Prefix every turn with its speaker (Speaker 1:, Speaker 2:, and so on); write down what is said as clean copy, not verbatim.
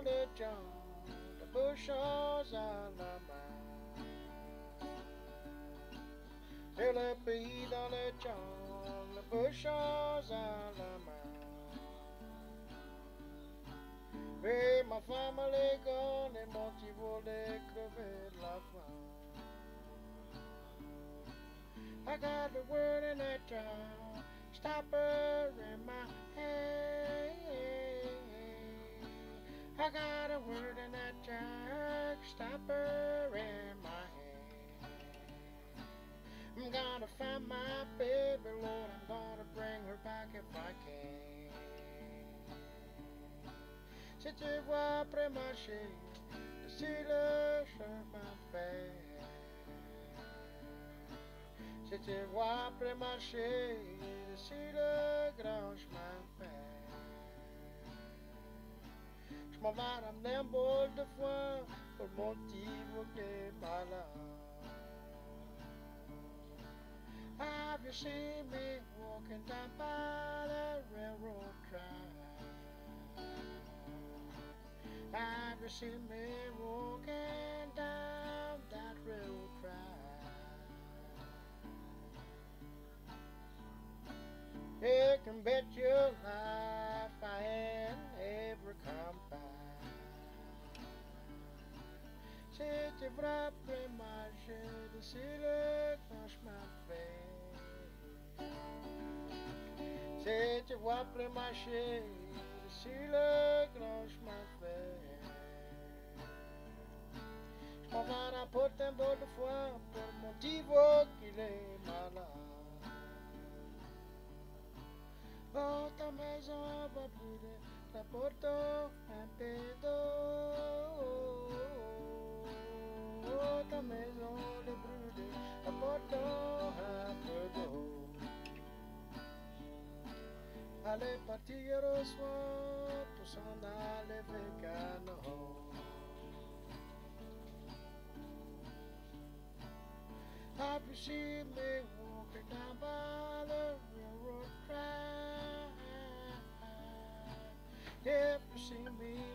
Speaker 1: dans le champ, de beaux choses à la main. C'est le pays dans le champ, de beaux choses à la main. Et ma femme elle est gone et mon petit volet crevé de la faim. I got the word in that jar, stop her in my hand. I got a word in that jar, stop her in my hand. I'm gonna find my baby, Lord, I'm gonna bring her back if I can. Si tu vois après marcher, si le chemin fait. Si tu vois après marcher, si le grand chemin fait. Je m'en vais ramener un bol de foin pour mon petit bouquet malin. Have you seen me walking down by the railroad track? Have you seen me walking down that railroad track? You can bet your life I ain't ever come back. Si tu frapperais ma chaise, si le grand chemin fait. Si tu vois après ma chaise, si le grand chemin fait. Je m'en vais rapporter un bol de foin pour mon petit veau qu'il est malade. Oh, ta maison va brûler, rapporte un peu d'eau. Oh, ta maison est brûlée, rapporte un peu d'eau. Allez partir au soir pour s'en aller vers Cano. Have you seen me walking down by the railroad track? If you see me